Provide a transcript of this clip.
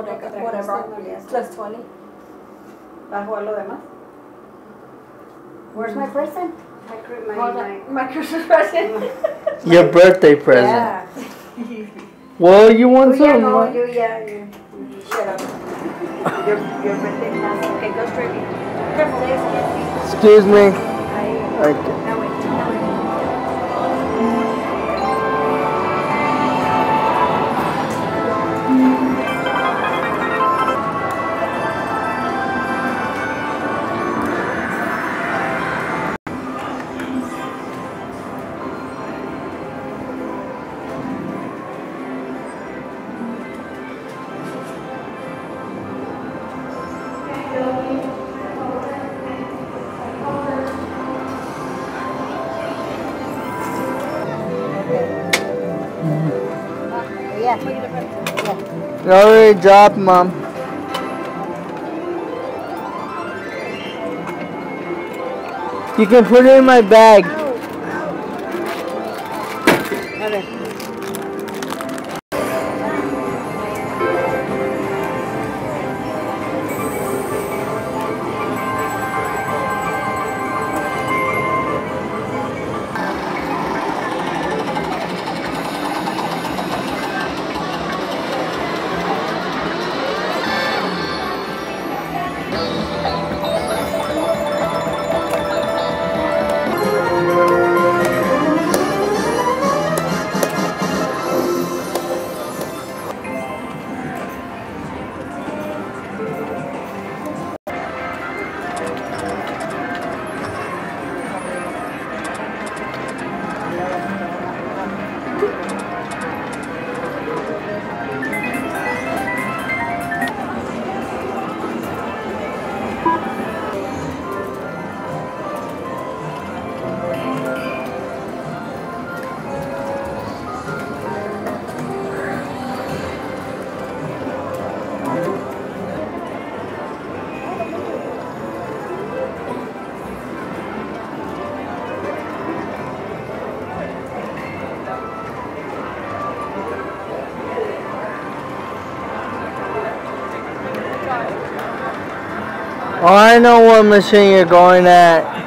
whatever, plus 20. ¿Bajo a lo demás? Where's my present? My Christmas present. Your birthday present. Yeah. Well, you want some? You shut up. Your birthday present. Okay, go straight. Careful. Excuse me. Okay. You already dropped, Mom. You can put it in my bag. Oh, I know what machine you're going at.